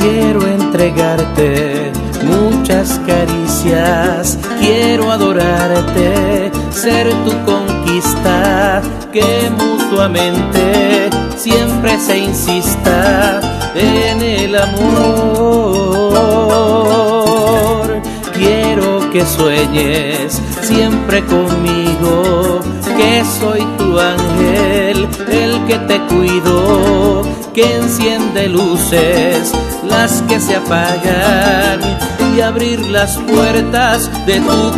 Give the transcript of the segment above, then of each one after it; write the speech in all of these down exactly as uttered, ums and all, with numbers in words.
quiero entregarte muchas caricias, quiero adorarte, ser tu conquista, que mutuamente siempre se insista en el amor. Quiero que sueñes siempre conmigo, que soy tu ángel, el que te cuido, que enciende luces, las que se apagan, y abrir las puertas de tu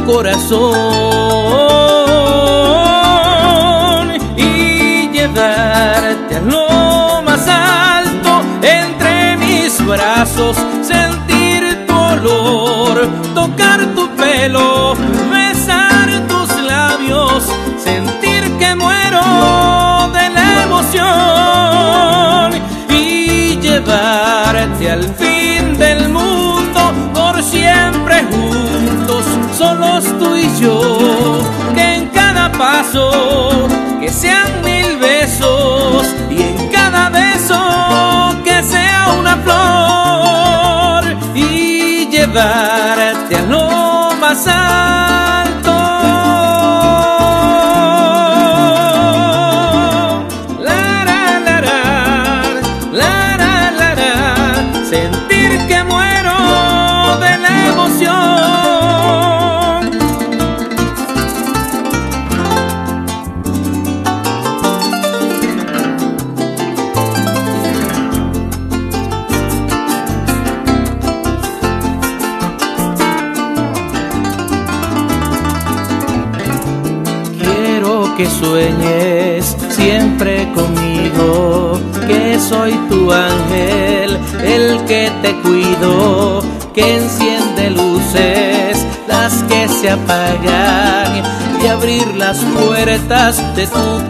corazón y llevarte a lo más alto entre mis brazos, sentir tu olor, tocar tu pelo, besar tus labios, sentir que muero de la emoción y llevarte al fin del mundo, por siempre juntos, solos tú y yo, que en cada paso que sean mil besos y en cada beso que sea una flor y llevarte a lo más alto. La, la, la, la, la, la, la, la, sentir que muero de la emoción. Que sueñes siempre conmigo, que soy tu ángel, el que te cuido, que enciende luces, las que se apagan, y abrir las puertas de tu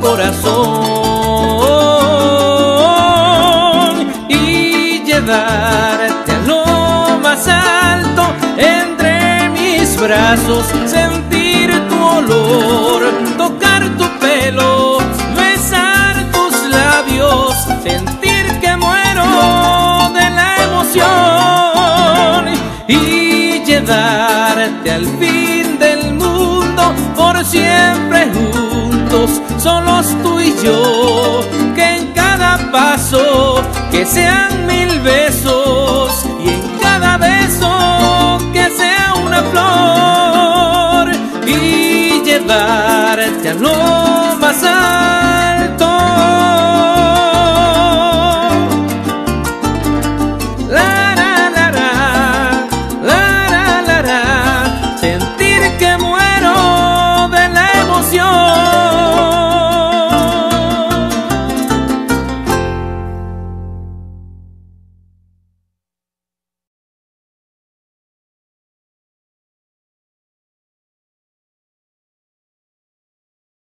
corazón y llevarte a lo más alto entre mis brazos, sentir tu olor, tocar tu pelo, besar tus labios, sentir que muero de la emoción y llevarte al fin del mundo, por siempre juntos, solos tú y yo, que en cada paso que sean mil besos y en cada beso que sea una flor y llevarte a lo